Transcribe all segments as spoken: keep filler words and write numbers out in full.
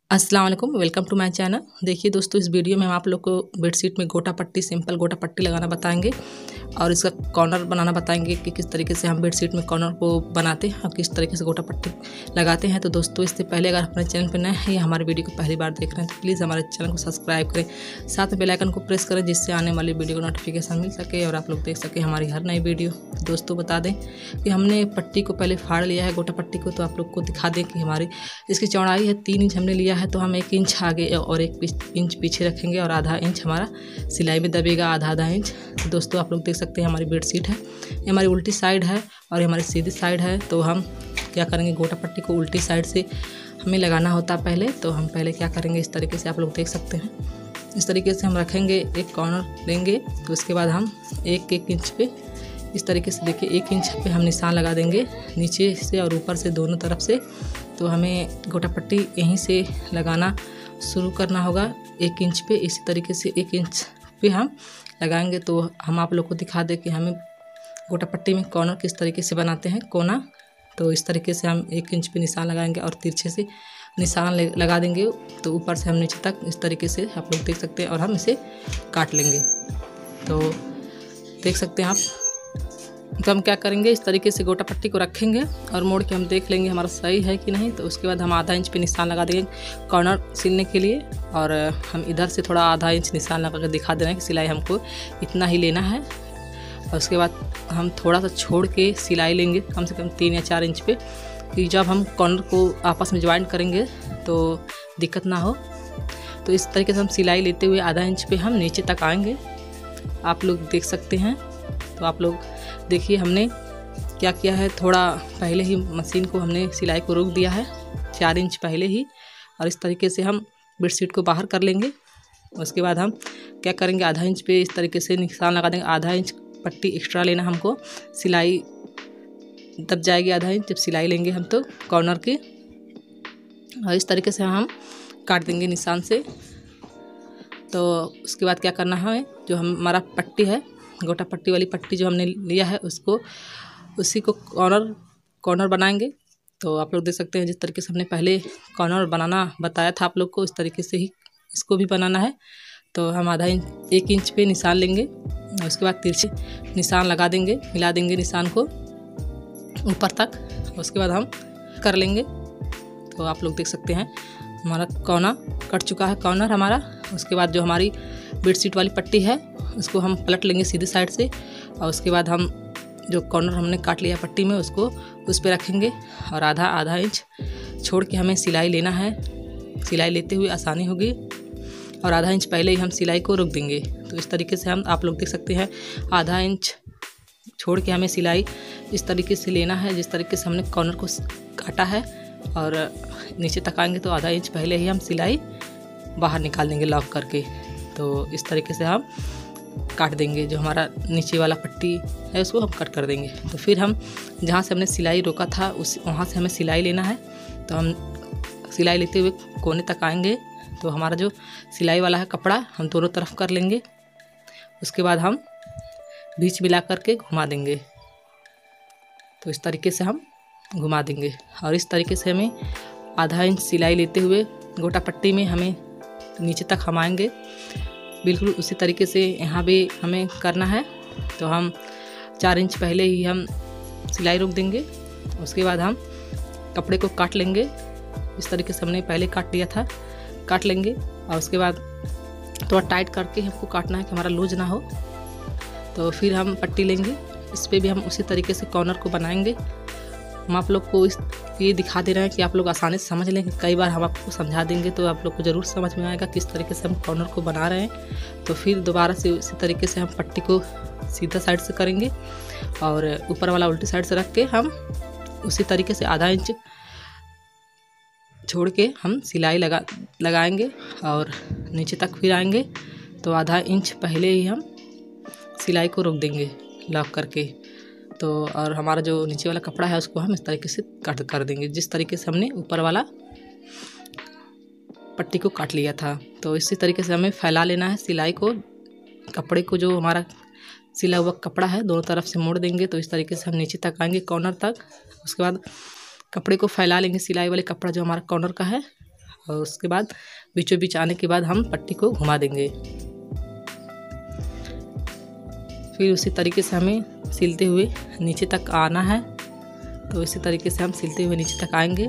अस्सलाम वालेकुम, welcome to my channel. देखिए दोस्तों, इस वीडियो में हम आप लोग को बेडशीट में गोटा पट्टी, सिंपल गोटा पट्टी लगाना बताएंगे और इसका कॉर्नर बनाना बताएंगे कि किस तरीके से हम बेडशीट में कॉर्नर को बनाते हैं और किस तरीके से गोटा पट्टी लगाते हैं। तो दोस्तों, इससे पहले अगर हमारे चैनल पर नए हैं या हमारे वीडियो को पहली बार देख रहे हैं तो प्लीज़ हमारे चैनल को सब्सक्राइब करें, साथ में बेल आइकन को प्रेस करें जिससे आने वाली वीडियो को नोटिफिकेशन मिल सके और आप लोग देख सकें हमारी हर नई वीडियो। दोस्तों, बता दें कि हमने पट्टी को पहले फाड़ लिया है, गोटा पट्टी को, तो आप लोग को दिखा दें कि हमारी इसकी चौड़ाई है तीन इंच हमने लिया है, तो हम एक इंच आगे और एक इंच पीछे रखेंगे और आधा इंच हमारा सिलाई में दबेगा, आधा आधा इंच। तो दोस्तों, आप लोग देख सकते हैं हमारी बेडशीट है, ये हमारी उल्टी साइड है और ये हमारी सीधी साइड है। तो हम क्या करेंगे, गोटा पट्टी को उल्टी साइड से हमें लगाना होता है पहले। तो हम पहले क्या करेंगे, इस तरीके से आप लोग देख सकते हैं, इस तरीके से हम रखेंगे, एक कॉर्नर लेंगे। तो उसके बाद हम एक एक इंच पे इस तरीके से, देखिए एक इंच पे हम निशान लगा देंगे नीचे से और ऊपर से, दोनों तरफ से। तो हमें गोटा पट्टी यहीं से लगाना शुरू करना होगा एक इंच पे। इसी तरीके से एक इंच पे हम लगाएंगे। तो हम आप लोग को दिखा दें कि हमें गोटा पट्टी में कॉर्नर किस तरीके से बनाते हैं, कोना। तो इस तरीके से हम एक इंच पे निशान लगाएंगे और तिरछे से निशान लगा देंगे। तो ऊपर से हम नीचे तक इस तरीके से आप लोग देख सकते हैं और हम इसे काट लेंगे। तो देख सकते हैं आप। तो हम क्या करेंगे, इस तरीके से गोटा पट्टी को रखेंगे और मोड़ के हम देख लेंगे हमारा सही है कि नहीं। तो उसके बाद हम आधा इंच पे निशान लगा देंगे कॉर्नर सिलने के लिए और हम इधर से थोड़ा आधा इंच निशान लगा कर दिखा दे रहे हैं कि सिलाई हमको इतना ही लेना है। और उसके बाद हम थोड़ा सा छोड़ के सिलाई लेंगे, कम से कम तीन या चार इंच पे, कि जब हम कॉर्नर को आपस में ज्वाइंट करेंगे तो दिक्कत ना हो। तो इस तरीके से हम सिलाई लेते हुए आधा इंच पे हम नीचे तक आएंगे, आप लोग देख सकते हैं। तो आप लोग देखिए हमने क्या किया है, थोड़ा पहले ही मशीन को हमने सिलाई को रोक दिया है चार इंच पहले ही। और इस तरीके से हम बेडशीट को बाहर कर लेंगे। उसके बाद हम क्या करेंगे, आधा इंच पे इस तरीके से निशान लगा देंगे। आधा इंच पट्टी एक्स्ट्रा लेना हमको, सिलाई दब जाएगी आधा इंच जब सिलाई लेंगे हम तो कॉर्नर की। और इस तरीके से हम काट देंगे निशान से। तो उसके बाद क्या करना है, जो हम हमारा पट्टी है, गोटा पट्टी वाली पट्टी जो हमने लिया है, उसको उसी को कॉर्नर कॉर्नर बनाएंगे। तो आप लोग देख सकते हैं जिस तरीके से हमने पहले कॉर्नर बनाना बताया था आप लोग को, इस तरीके से ही इसको भी बनाना है। तो हम आधा इंच एक इंच पे निशान लेंगे और उसके बाद तिरछे निशान लगा देंगे, मिला देंगे निशान को ऊपर तक। उसके बाद हम कर लेंगे। तो आप लोग देख सकते हैं हमारा कोना कट चुका है, कॉर्नर हमारा। उसके बाद जो हमारी बेडशीट वाली पट्टी है उसको हम पलट लेंगे सीधी साइड से और उसके बाद हम जो कॉर्नर हमने काट लिया पट्टी में उसको उस पर रखेंगे और आधा आधा इंच छोड़ के हमें सिलाई लेना है। सिलाई लेते हुए आसानी होगी और आधा इंच पहले ही हम सिलाई को रोक देंगे। तो इस तरीके से हम आप लोग देख सकते हैं आधा इंच छोड़ के हमें सिलाई इस तरीके से लेना है, जिस तरीके से हमने कॉर्नर को काटा है। और नीचे तक आएंगे तो आधा इंच पहले ही हम सिलाई बाहर निकाल देंगे लॉक करके। तो इस तरीके से हम काट देंगे, जो हमारा नीचे वाला पट्टी है उसको हम कट कर देंगे। तो फिर हम जहाँ से हमने सिलाई रोका था उस वहाँ से हमें सिलाई लेना है। तो हम सिलाई लेते हुए कोने तक आएंगे। तो हमारा जो सिलाई वाला है कपड़ा हम दोनों तरफ कर लेंगे। उसके बाद हम बीच मिला करके घुमा देंगे। तो इस तरीके से हम घुमा देंगे और इस तरीके से हमें आधा इंच सिलाई लेते हुए गोटा पट्टी में हमें नीचे तक हम आएंगे। बिल्कुल उसी तरीके से यहाँ भी हमें करना है। तो हम चार इंच पहले ही हम सिलाई रोक देंगे। उसके बाद हम कपड़े को काट लेंगे, इस तरीके से हमने पहले काट लिया था, काट लेंगे। और उसके बाद थोड़ा टाइट करके हमको काटना है कि हमारा लूज ना हो। तो फिर हम पट्टी लेंगे, इस पर भी हम उसी तरीके से कॉर्नर को बनाएंगे। हम आप लोग को इस ये दिखा दे रहे हैं कि आप लोग आसानी से समझ लें। कई बार हम आपको समझा देंगे तो आप लोग को ज़रूर समझ में आएगा किस तरीके से हम कॉर्नर को बना रहे हैं। तो फिर दोबारा से उसी तरीके से हम पट्टी को सीधा साइड से करेंगे और ऊपर वाला उल्टी साइड से रख के हम उसी तरीके से आधा इंच छोड़ के हम सिलाई लगा लगाएंगे और नीचे तक फिर आएंगे। तो आधा इंच पहले ही हम सिलाई को रोक देंगे लॉक करके। तो और हमारा जो नीचे वाला कपड़ा है उसको हम इस तरीके से काट कर देंगे, जिस तरीके से हमने ऊपर वाला पट्टी को काट लिया था। तो इसी तरीके से हमें फैला लेना है सिलाई को, कपड़े को, जो हमारा सिला हुआ कपड़ा है दोनों तरफ से मोड़ देंगे। तो इस तरीके से हम नीचे तक आएंगे कॉर्नर तक। उसके बाद कपड़े को फैला लेंगे, सिलाई वाले कपड़ा जो हमारा कॉर्नर का है और उसके बाद बीचों बीच आने के बाद हम पट्टी को घुमा देंगे। फिर उसी तरीके से हमें सिलते हुए नीचे तक आना है। तो इसी तरीके से हम सिलते हुए नीचे तक आएंगे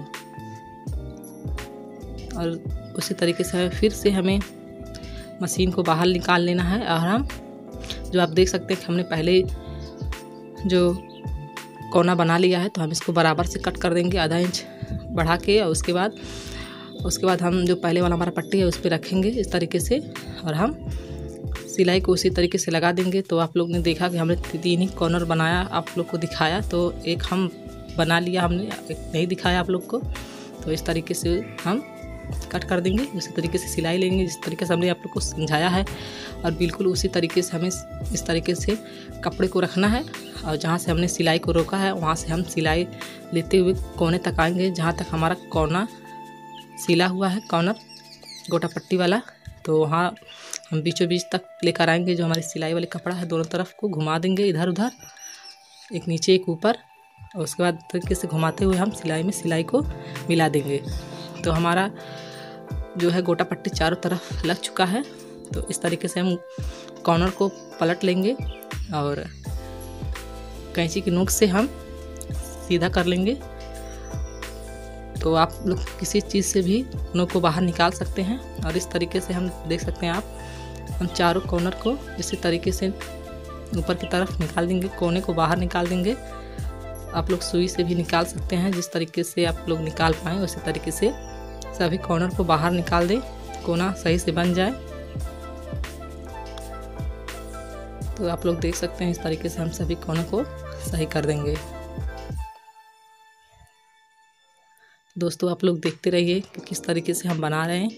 और उसी तरीके से फिर से हमें मशीन को बाहर निकाल लेना है। और हम जो आप देख सकते हैं कि हमने पहले जो कोना बना लिया है, तो हम इसको बराबर से कट कर देंगे आधा इंच बढ़ा के। और उसके बाद उसके बाद हम जो पहले वाला हमारा पट्टी है उस पर रखेंगे इस तरीके से, और हम सिलाई को उसी तरीके से लगा देंगे। तो आप लोग ने देखा कि हमने तीन ही कॉर्नर बनाया, आप लोग को दिखाया, तो एक हम बना लिया हमने, एक नहीं दिखाया आप लोग को। तो इस तरीके से हम कट कर देंगे, उसी तरीके से सिलाई लेंगे जिस तरीके से हमने आप लोग को समझाया है। और बिल्कुल उसी तरीके से हमें इस तरीके से कपड़े को रखना है, और जहाँ से हमने सिलाई को रोका है वहाँ से हम सिलाई लेते हुए कोने तक आएंगे, जहाँ तक हमारा कोना सिला हुआ है, कॉर्नर गोटा पट्टी वाला। तो वहाँ हम बीचों बीच तक लेकर आएंगे। जो हमारी सिलाई वाली कपड़ा है दोनों तरफ को घुमा देंगे, इधर उधर, एक नीचे एक ऊपर, और उसके बाद तरीके से घुमाते हुए हम सिलाई में सिलाई को मिला देंगे। तो हमारा जो है गोटा पट्टी चारों तरफ लग चुका है। तो इस तरीके से हम कॉर्नर को पलट लेंगे और कैंची की नोक से हम सीधा कर लेंगे। तो आप लोग किसी चीज़ से भी नोक को बाहर निकाल सकते हैं। और इस तरीके से हम देख सकते हैं आप, हम चारों कॉर्नर को इसी तरीके से ऊपर की तरफ निकाल देंगे, कोने को बाहर निकाल देंगे। आप लोग सुई से भी निकाल सकते हैं, जिस तरीके से आप लोग निकाल पाएँ उसी तरीके से सभी कॉर्नर को बाहर निकाल दें, कोना सही से बन जाए। तो आप लोग देख सकते हैं इस तरीके से हम सभी कोनों को सही कर देंगे। दोस्तों आप लोग देखते रहिए कि किस तरीके से हम बना रहे हैं।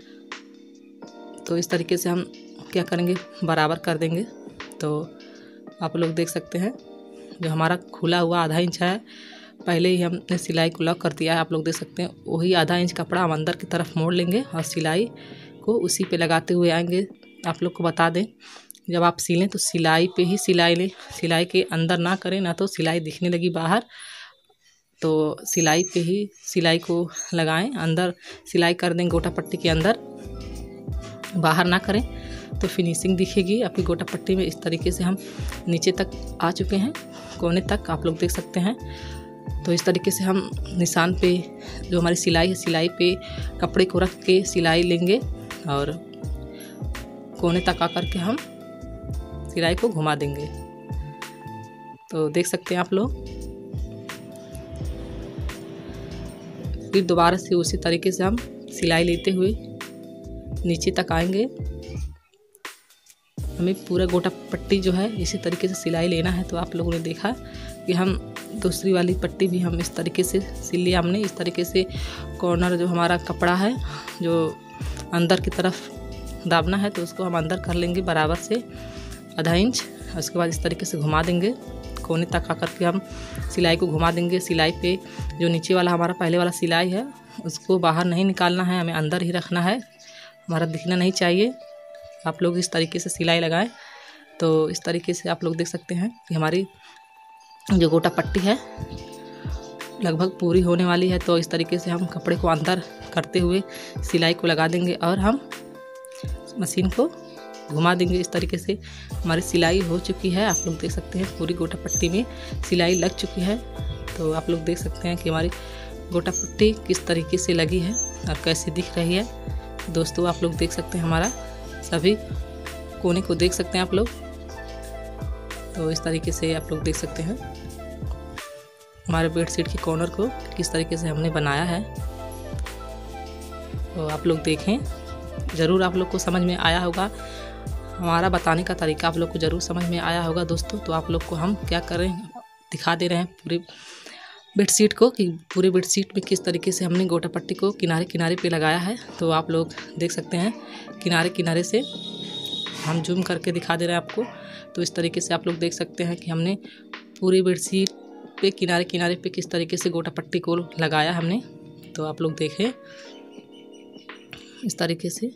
तो इस तरीके से हम क्या करेंगे, बराबर कर देंगे। तो आप लोग देख सकते हैं जो हमारा खुला हुआ आधा इंच है, पहले ही हमने सिलाई को लॉक कर दिया है, आप लोग देख सकते हैं। वही आधा इंच कपड़ा हम अंदर की तरफ मोड़ लेंगे और सिलाई को उसी पे लगाते हुए आएंगे। आप लोग को बता दें, जब आप सिलें तो सिलाई पे ही सिलाई लें, सिलाई के अंदर ना करें, ना तो सिलाई दिखने लगी बाहर। तो सिलाई पे ही सिलाई को लगाएं, अंदर सिलाई कर दें गोटा पट्टी के अंदर, बाहर ना करें, तो फिनिशिंग दिखेगी आपकी गोटा पट्टी में। इस तरीके से हम नीचे तक आ चुके हैं, कोने तक आप लोग देख सकते हैं। तो इस तरीके से हम निशान पे जो हमारी सिलाई है, सिलाई पे कपड़े को रख के सिलाई लेंगे और कोने तक आकर के हम सिलाई को घुमा देंगे। तो देख सकते हैं आप लोग। फिर दोबारा से उसी तरीके से हम सिलाई लेते हुए नीचे तक आएंगे। हमें पूरा गोटा पट्टी जो है इसी तरीके से सिलाई लेना है। तो आप लोगों ने देखा कि हम दूसरी वाली पट्टी भी हम इस तरीके से सिल लिया हमने। इस तरीके से कॉर्नर जो हमारा कपड़ा है जो अंदर की तरफ दाबना है, तो उसको हम अंदर कर लेंगे बराबर से आधा इंच। उसके बाद इस तरीके से घुमा देंगे, कोने तक आकर के हम सिलाई को घुमा देंगे। सिलाई पे जो नीचे वाला हमारा पहले वाला सिलाई है उसको बाहर नहीं निकालना है, हमें अंदर ही रखना है, हमारा दिखना नहीं चाहिए। आप लोग इस तरीके से सिलाई लगाएं। तो इस तरीके से आप लोग देख सकते हैं कि हमारी जो गोटा पट्टी है लगभग पूरी होने वाली है। तो इस तरीके से हम कपड़े को अंदर करते हुए सिलाई को लगा देंगे और हम मशीन को घुमा देंगे। इस तरीके से हमारी सिलाई हो चुकी है, आप लोग देख सकते हैं पूरी गोटा पट्टी में सिलाई लग चुकी है। तो आप लोग देख सकते हैं कि हमारी गोटा पट्टी किस तरीके से लगी है और कैसी दिख रही है। दोस्तों आप लोग देख सकते हैं, हमारा सभी कोने को देख सकते हैं आप लोग। तो इस तरीके से आप लोग देख सकते हैं हमारे बेडशीट के कॉर्नर को किस तरीके से हमने बनाया है। तो आप लोग देखें, ज़रूर आप लोग को समझ में आया होगा, हमारा बताने का तरीका आप लोग को ज़रूर समझ में आया होगा दोस्तों। तो आप लोग को हम क्या कर रहे हैं, दिखा दे रहे हैं पूरे बेडशीट को कि पूरे बेडशीट में किस तरीके से हमने गोटा पट्टी को किनारे किनारे पे लगाया है। तो आप लोग देख सकते हैं किनारे किनारे से हम जूम करके दिखा दे रहे हैं आपको। तो इस तरीके से आप लोग देख सकते हैं कि हमने पूरी बेडशीट पे किनारे किनारे पे किस तरीके से गोटा पट्टी को लगाया हमने। तो आप लोग देखें इस तरीके से।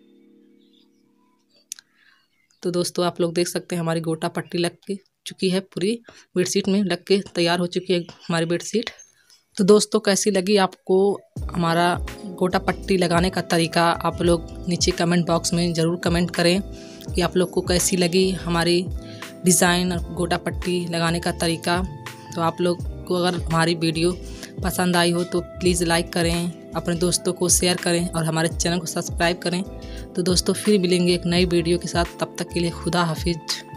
तो दोस्तों आप लोग देख सकते हैं हमारी गोटा पट्टी लग के चुकी है, पूरी बेडशीट में लग के तैयार हो चुकी है हमारी बेडशीट। तो दोस्तों कैसी लगी आपको हमारा गोटा पट्टी लगाने का तरीका आप लोग नीचे कमेंट बॉक्स में ज़रूर कमेंट करें कि आप लोग को कैसी लगी हमारी डिज़ाइन और गोटा पट्टी लगाने का तरीका। तो आप लोग को अगर हमारी वीडियो पसंद आई हो तो प्लीज़ लाइक करें, अपने दोस्तों को शेयर करें और हमारे चैनल को सब्सक्राइब करें। तो दोस्तों फिर मिलेंगे एक नई वीडियो के साथ, तब तक के लिए खुदा हाफिज।